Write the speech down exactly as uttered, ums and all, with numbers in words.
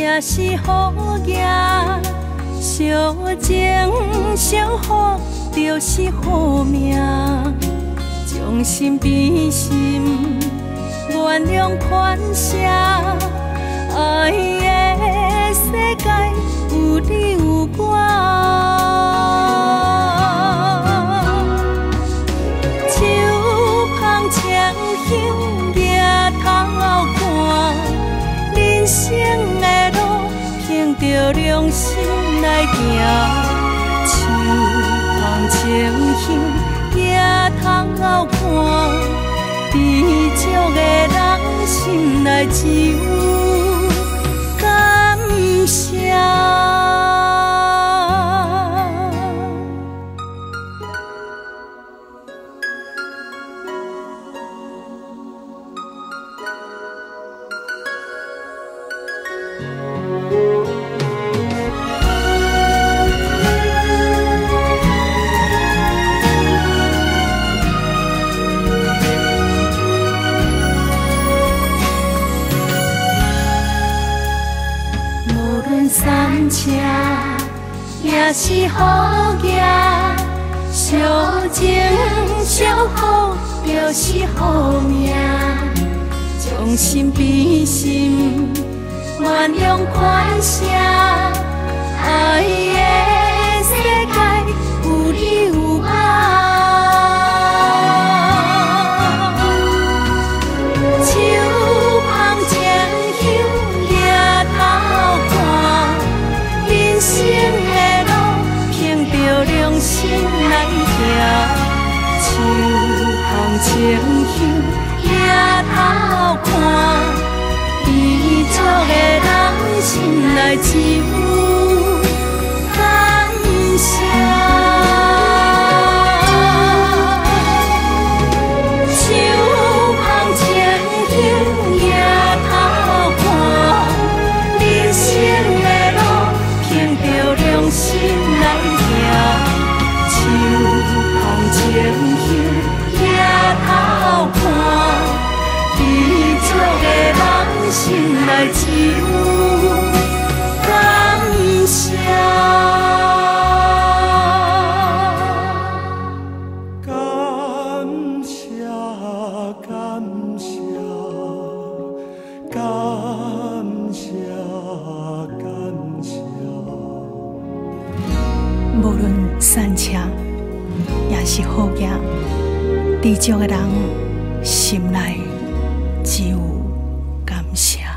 也是好业。小情小福就是好命，将心比心，原谅宽赦。爱的世界有你有我，手捧枪香抬头看，人生的路凭着良心来行。手捧枪香抬头看，知足的人心内只有感谢。三车也是好业，小情小福就是好命。将心比心，原谅宽赦。爱的世界有你有我，手捧枪香抬头看。人生的路凭着良心来行，手捧枪香抬头看，知足的人心内只有感谢。手捧枪香抬头看，人生的路凭着良心来行，手捧枪香抬头看，知足的人心内只有感谢。 感谢，感谢，感谢，感谢。 无论善车也是好业，知足的人心内只有感谢。